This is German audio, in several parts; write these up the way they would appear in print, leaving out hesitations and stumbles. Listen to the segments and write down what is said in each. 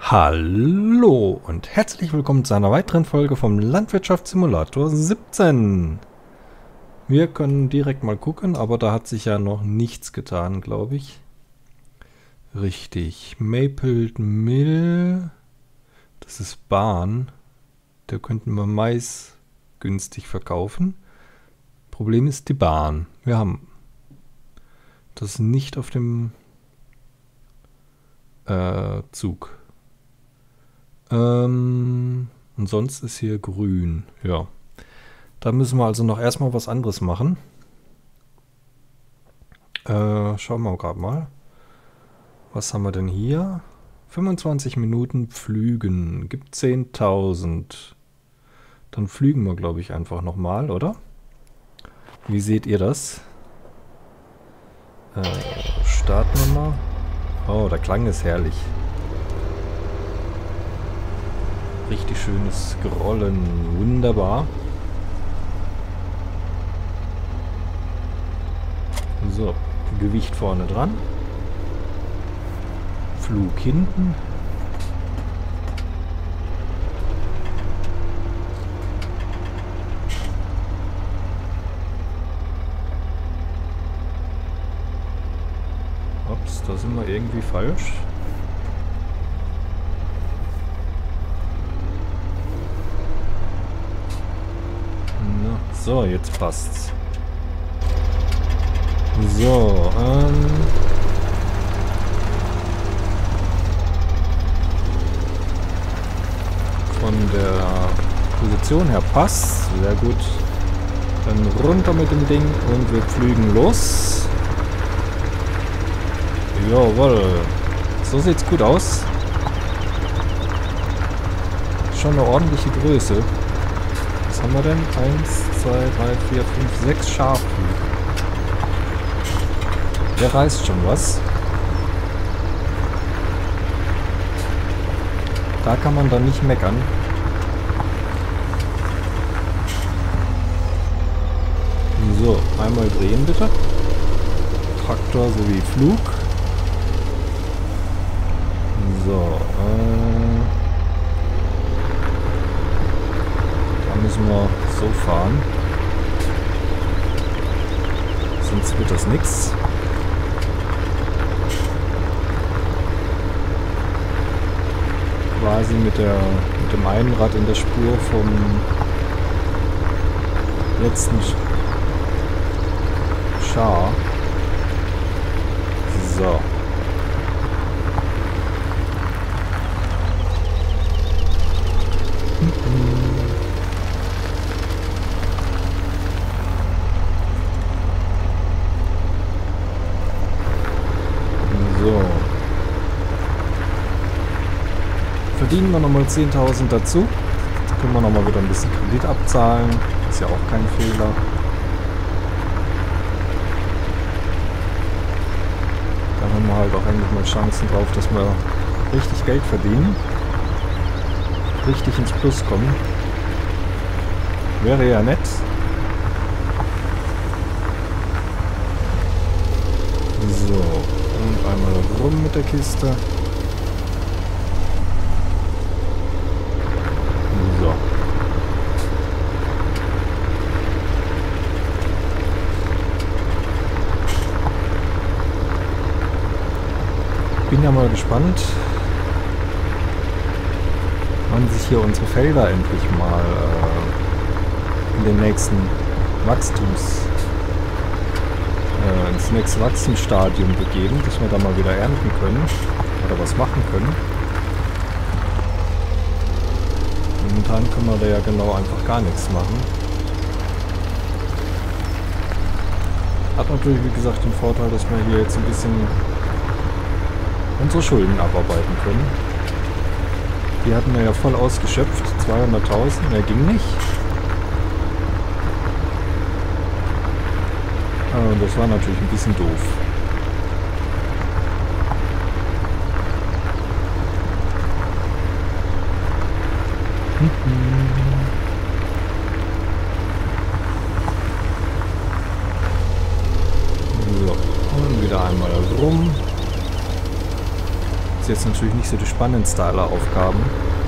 Hallo und herzlich willkommen zu einer weiteren Folge vom Landwirtschaftssimulator 17. Wir können direkt mal gucken, aber da hat sich ja noch nichts getan, glaube ich. Richtig, Maple Mill, das ist Bahn. Da könnten wir Mais günstig verkaufen. Problem ist die Bahn. Wir haben das nicht auf dem Zug. Und sonst ist hier grün. Ja. Da müssen wir also noch erstmal was anderes machen. Schauen wir gerade mal. Was haben wir denn hier? 25 Minuten pflügen. Gibt 10.000. Dann pflügen wir, glaube ich, einfach nochmal, oder? Wie seht ihr das? Starten wir mal. Oh, der Klang ist herrlich. Richtig schönes Grollen. Wunderbar. So, Gewicht vorne dran. Flug hinten. Ups, da sind wir irgendwie falsch. So, jetzt passt's. So, von der Position her passt. Sehr gut. Dann runter mit dem Ding und wir pflügen los. Jawohl. So sieht's gut aus. Schon eine ordentliche Größe. Was haben wir denn? 1, 2, 3, 4, 5, 6 Schafe. Der reißt schon was. Da kann man dann nicht meckern. So, einmal drehen bitte. Traktor sowie Flug. So, müssen wir so fahren. Sonst wird das nichts. Quasi mit dem einen Rad in der Spur vom letzten Schar. So. Verdienen wir nochmal 10.000 dazu. Können wir nochmal wieder ein bisschen Kredit abzahlen. Ist ja auch kein Fehler. Dann haben wir halt auch endlich mal Chancen drauf, dass wir richtig Geld verdienen. Richtig ins Plus kommen. Wäre ja nett. So, und einmal rum mit der Kiste. Bin ja mal gespannt, wann sich hier unsere Felder endlich mal in den nächsten ins nächste Wachstumsstadium begeben, dass wir da mal wieder ernten können oder was machen können. Momentan können wir da ja genau einfach gar nichts machen. Hat natürlich, wie gesagt, den Vorteil, dass wir hier jetzt ein bisschen unsere Schulden abarbeiten können. Die hatten wir ja voll ausgeschöpft. 200.000, mehr ging nicht. Das war natürlich ein bisschen doof. So, und wieder einmal rum. jetzt natürlich nicht so die spannendste aller Aufgaben.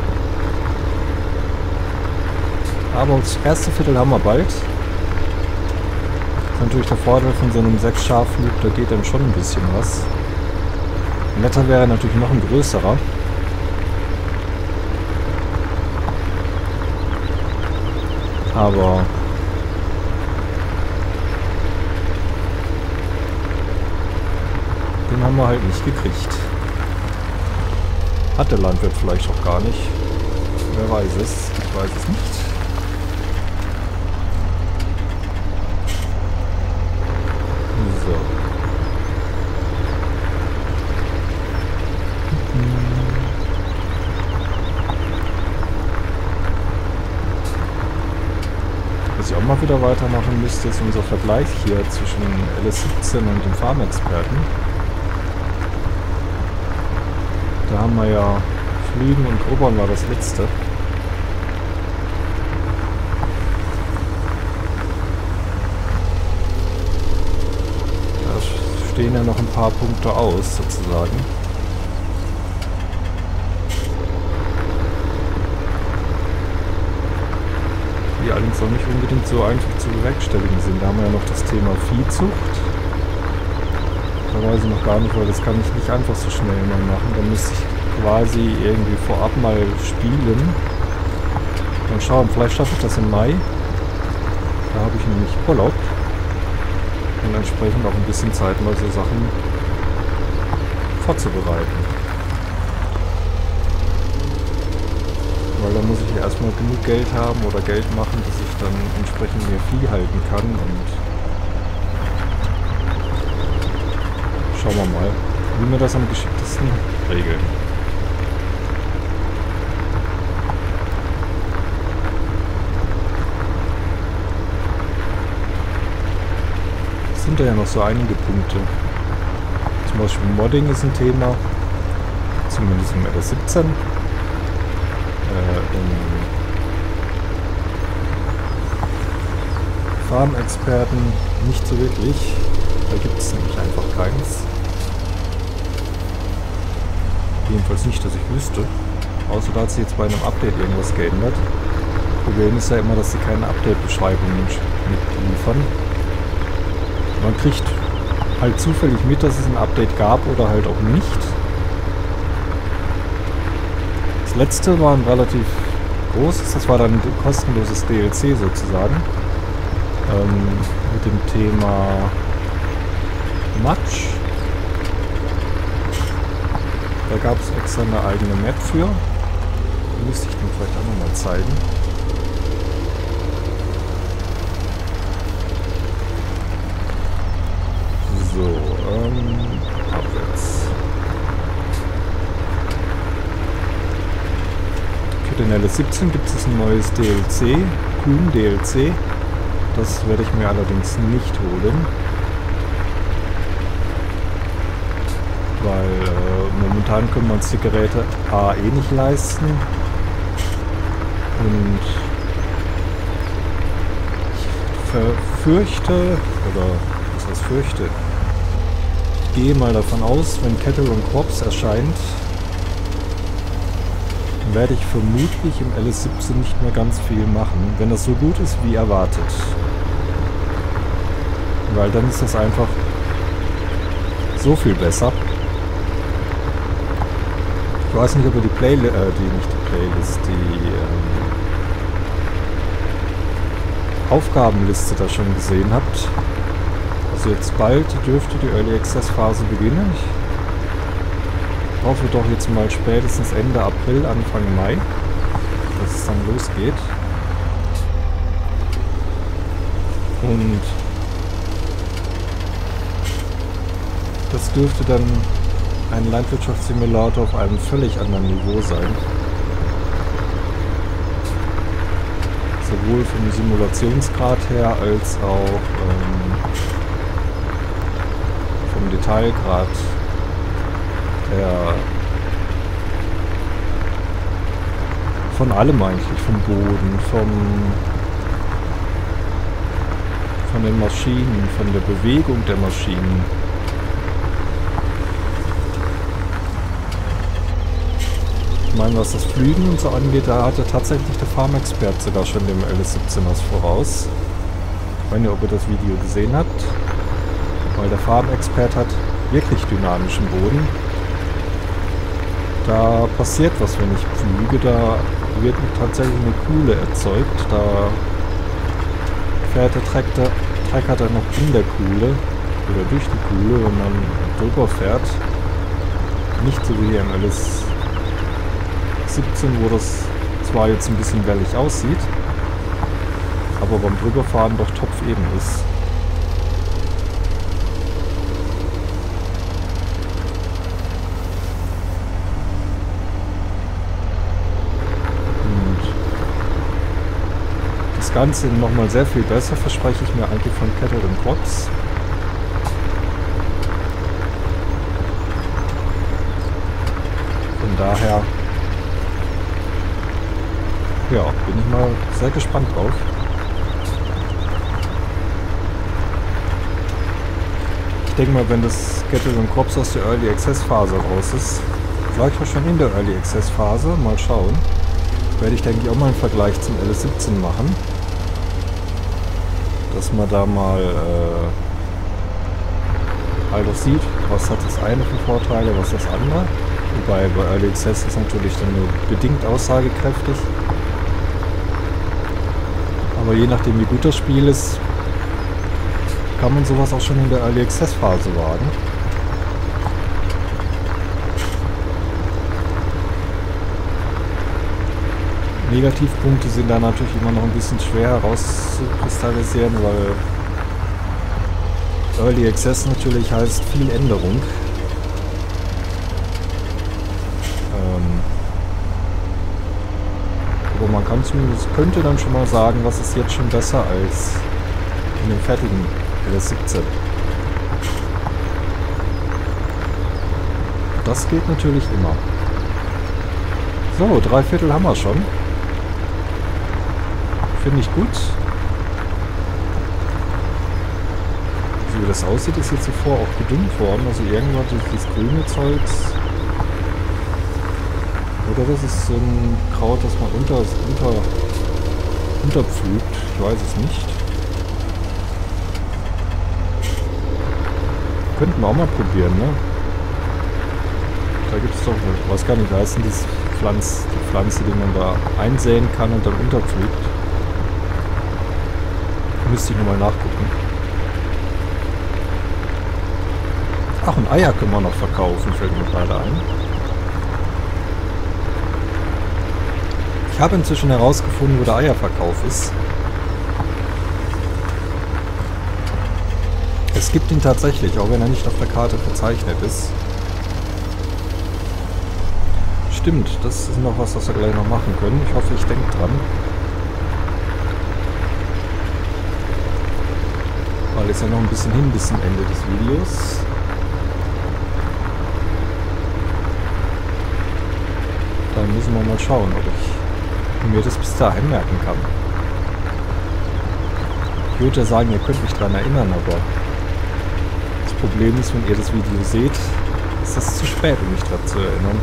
Aber das erste Viertel haben wir bald. Das ist natürlich der Vorteil von so einem 6-Scharflug, da geht dann schon ein bisschen was. Netter wäre natürlich noch ein größerer. Aber den haben wir halt nicht gekriegt. Hat der Landwirt vielleicht auch gar nicht. Wer weiß es? Ich weiß es nicht. So. Was ich auch mal wieder weitermachen müsste, ist unser Vergleich hier zwischen LS17 und dem Farmexperten. Da haben wir ja Flügen und Grubbern war das letzte. Da stehen ja noch ein paar Punkte aus, sozusagen. Die allerdings auch nicht unbedingt so einfach zu bewerkstelligen sind. Da haben wir ja noch das Thema Viehzucht. Da weiß ich noch gar nicht, weil das kann ich nicht einfach so schnell mal machen. Da müsste ich quasi irgendwie vorab mal spielen. Mal schauen, vielleicht schaffe ich das im Mai. Da habe ich nämlich Urlaub. Und entsprechend auch ein bisschen Zeit, mal so Sachen vorzubereiten. Weil da muss ich ja erstmal genug Geld haben oder Geld machen, dass ich dann entsprechend mehr Vieh halten kann und schauen wir mal, wie wir das am geschicktesten regeln. Es sind ja noch so einige Punkte. Zum Beispiel Modding ist ein Thema, zumindest im LS17. Farmexperten nicht so wirklich. Da gibt es nämlich einfach keins. Jedenfalls nicht, dass ich wüsste. Außer da hat sich jetzt bei einem Update irgendwas geändert. Problem ist ja immer, dass sie keine Update-Beschreibung mitliefern. Man kriegt halt zufällig mit, dass es ein Update gab oder halt auch nicht. Das letzte war ein relativ großes, das war dann ein kostenloses DLC sozusagen. Mit dem Thema Matsch. Da gab es extra eine eigene Map für. Die müsste ich dann vielleicht auch nochmal zeigen. So, abwärts. Für den LS17 gibt es ein neues DLC, Kuhn DLC. Das werde ich mir allerdings nicht holen. Weil momentan können wir uns die Geräte A eh nicht leisten. Und ich fürchte, oder was heißt fürchte? Ich gehe mal davon aus, wenn Cattle und Crops erscheint, werde ich vermutlich im LS17 nicht mehr ganz viel machen, wenn das so gut ist wie erwartet. Weil dann ist das einfach so viel besser. Ich weiß nicht, ob ihr die Aufgabenliste da schon gesehen habt. Also jetzt bald dürfte die Early Access Phase beginnen. Ich hoffe doch jetzt mal spätestens Ende April, Anfang Mai, dass es dann losgeht. Und das dürfte dann ein Landwirtschaftssimulator auf einem völlig anderen Niveau sein. Sowohl vom Simulationsgrad her als auch vom Detailgrad. Von allem eigentlich, vom Boden, von den Maschinen, von der Bewegung der Maschinen. meine, was das Flügen und so angeht, da hatte tatsächlich der Farm-Expert sogar schon dem LS17 was voraus. Ich weiß nicht, ob ihr das Video gesehen habt, weil der Farm-Expert hat wirklich dynamischen Boden. Da passiert was, wenn ich pflüge, da wird tatsächlich eine Kuhle erzeugt. Da fährt der Trecker dann noch in der Kuhle oder durch die Kuhle, wenn man drüber fährt. Nicht so wie hier im LS17, wo das zwar jetzt ein bisschen wellig aussieht, aber beim Drüberfahren doch topfeben ist. Das Ganze nochmal sehr viel besser verspreche ich mir eigentlich von Cattle & Crops. Von daher, ja, bin ich mal sehr gespannt drauf. Ich denke mal, wenn das Cattle & Crops aus der Early Access Phase raus ist, vielleicht auch schon in der Early Access Phase, mal schauen, werde ich denke ich auch mal einen Vergleich zum LS17 machen. Dass man da mal halt auch sieht, was hat das eine für Vorteile, was das andere. Wobei bei Early Access ist natürlich dann nur bedingt aussagekräftig. Aber je nachdem wie gut das Spiel ist, kann man sowas auch schon in der Early Access Phase wagen. Negativpunkte sind da natürlich immer noch ein bisschen schwer herauszukristallisieren, weil Early Access natürlich heißt viel Änderung. Aber man kann zumindest, könnte dann schon mal sagen, was ist jetzt schon besser als in dem fertigen LS17. Das geht natürlich immer. So, 3/4 haben wir schon. Finde ich gut. So wie das aussieht, ist hier zuvor auch gedüngt worden. Also irgendwann durch das grüne Zeugs. Oder das ist so ein Kraut, das man unterpflügt. Ich weiß es nicht. Könnten wir auch mal probieren, ne? Da gibt es doch, ich weiß gar nicht, wie heißt denn die Pflanze, die man da einsäen kann und dann unterpflügt. Müsste ich nochmal nachgucken. Ach, und Eier können wir noch verkaufen, fällt mir gerade ein. Ich habe inzwischen herausgefunden, wo der Eierverkauf ist. Es gibt ihn tatsächlich, auch wenn er nicht auf der Karte verzeichnet ist. Stimmt, das ist noch was wir gleich noch machen können. Ich hoffe, ich denke dran. Weil ist ja noch ein bisschen hin bis zum Ende des Videos. Dann müssen wir mal schauen, ob ich mir das bis dahin merken kann. Ich würde ja sagen, ihr könnt mich daran erinnern, aber das Problem ist, wenn ihr das Video seht, ist das zu spät, um mich daran zu erinnern.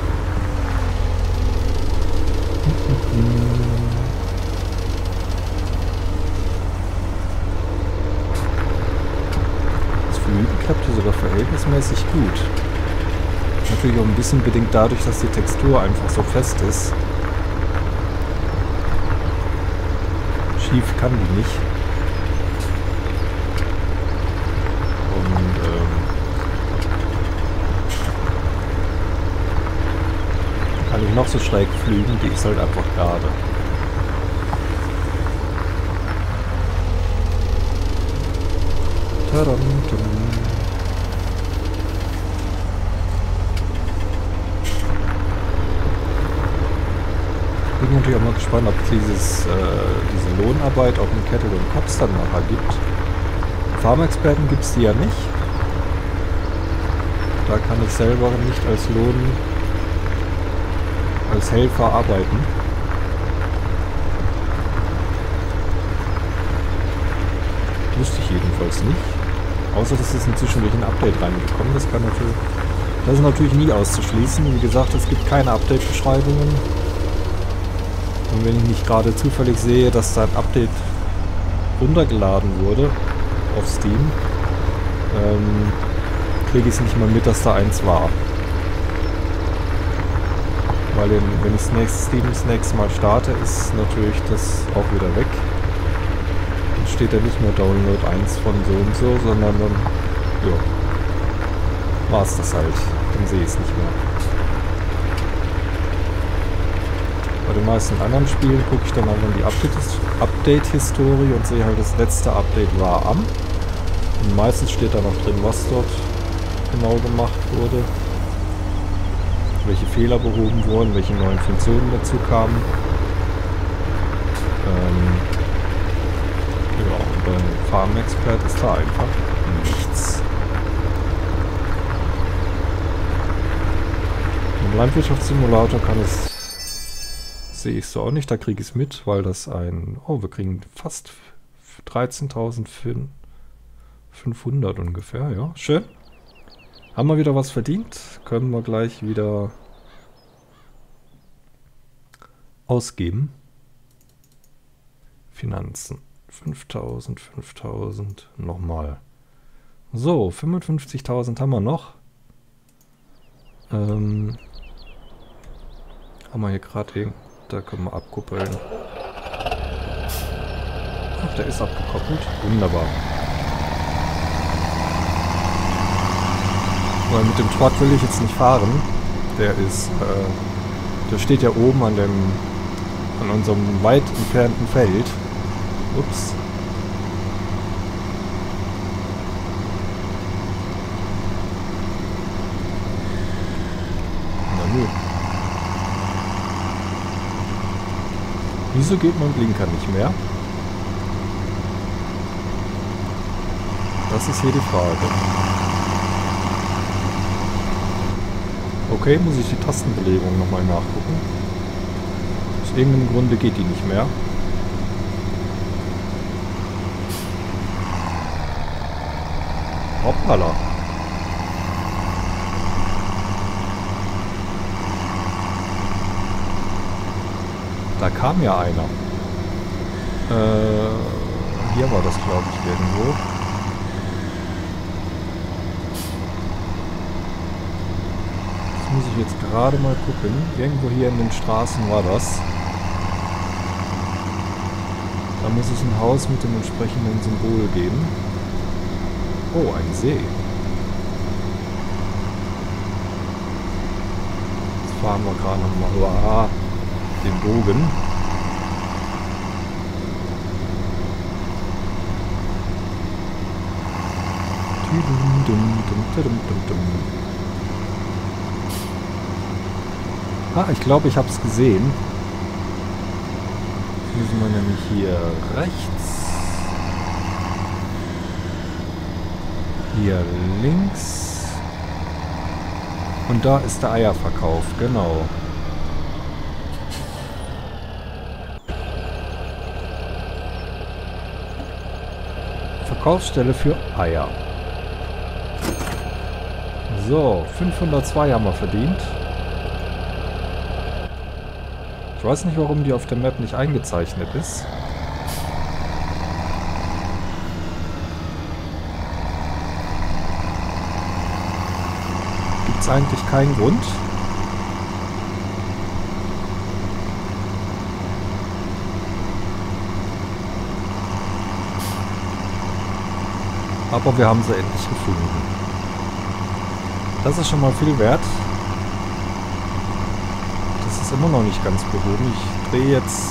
Das Fluiden klappt hier sogar verhältnismäßig gut. Natürlich auch ein bisschen bedingt dadurch, dass die Textur einfach so fest ist. Schief kann die nicht. Und kann ich noch so schräg fliegen, die ist halt einfach gerade. Tadam, tadam. Ich bin natürlich auch mal gespannt, ob diese Lohnarbeit auch in Cattle & Crops dann nachher gibt. Farmexperten gibt es die ja nicht. Da kann ich selber nicht als Helfer arbeiten. Wüsste ich jedenfalls nicht. Außer dass es inzwischen durch ein Update reingekommen ist, kann natürlich Das ist natürlich nie auszuschließen. Wie gesagt, es gibt keine Update-Beschreibungen. Und wenn ich nicht gerade zufällig sehe, dass da ein Update runtergeladen wurde auf Steam, kriege ich es nicht mal mit, dass da eins war. Weil wenn ich Steam das nächste Mal starte, ist natürlich das auch wieder weg. Dann steht da nicht mehr Download 1 von so und so, sondern dann, ja, war es das halt. Dann sehe ich es nicht mehr. Bei den meisten anderen Spielen gucke ich dann einfach in die Update-Historie und sehe halt, das letzte Update war am. Und meistens steht da noch drin, was dort genau gemacht wurde. Welche Fehler behoben wurden, welche neuen Funktionen dazu kamen. Ja, und bei Farm Expert ist da einfach nichts. Im Landwirtschaftssimulator sehe ich es so auch nicht, da kriege ich es mit, weil das wir kriegen fast 13.500 ungefähr, ja, schön. Haben wir wieder was verdient, können wir gleich wieder ausgeben. Finanzen, 5.000, nochmal. So, 55.000 haben wir noch. Haben wir hier gerade da können wir abkuppeln. Ach, der ist abgekoppelt. Wunderbar. Weil mit dem Truck will ich jetzt nicht fahren. Der steht ja oben an unserem weit entfernten Feld. Ups. Na nö. Wieso geht mein Blinker nicht mehr? Das ist hier die Frage. Okay, muss ich die Tastenbelegung nochmal nachgucken. Aus irgendeinem Grunde geht die nicht mehr. Hoppala. Da kam ja einer. Hier war das, glaube ich, irgendwo. Das muss ich jetzt gerade mal gucken. Irgendwo hier in den Straßen war das. Da muss es ein Haus mit dem entsprechenden Symbol geben. Oh, ein See. Jetzt fahren wir gerade nochmal den Bogen. Ah, ich glaube, ich habe es gesehen. Jetzt müssen wir nämlich hier rechts. Hier links. Und da ist der Eierverkauf, genau. Verkaufsstelle für Eier. So, 502 haben wir verdient. Ich weiß nicht, warum die auf der Map nicht eingezeichnet ist. Gibt es eigentlich keinen Grund. Aber wir haben sie endlich gefunden. Das ist schon mal viel wert. Das ist immer noch nicht ganz behoben. Ich drehe jetzt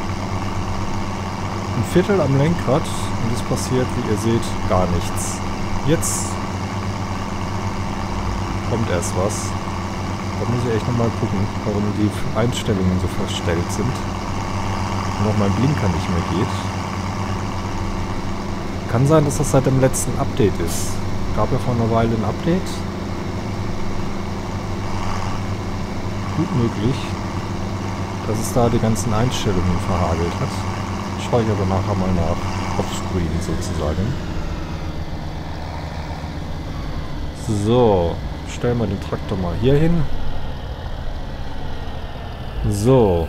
ein Viertel am Lenkrad und es passiert, wie ihr seht, gar nichts. Jetzt kommt erst was. Da muss ich echt nochmal gucken, warum die Einstellungen so verstellt sind. Und auch mein Blinker nicht mehr geht. Kann sein, dass das seit dem letzten Update ist. Gab ja vor einer Weile ein Update. Gut möglich, dass es da die ganzen Einstellungen verhagelt hat. Schaue ich aber nachher mal nach. Offscreen sozusagen. So. stellen wir den Traktor mal hier hin. So.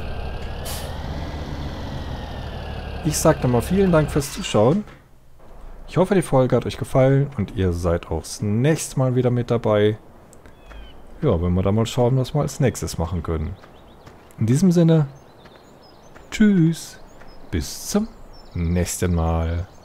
Ich sage dann mal vielen Dank fürs Zuschauen. Ich hoffe, die Folge hat euch gefallen und ihr seid auch das nächste Mal wieder mit dabei. Ja, wenn wir dann mal schauen, was wir als nächstes machen können. In diesem Sinne, tschüss, bis zum nächsten Mal.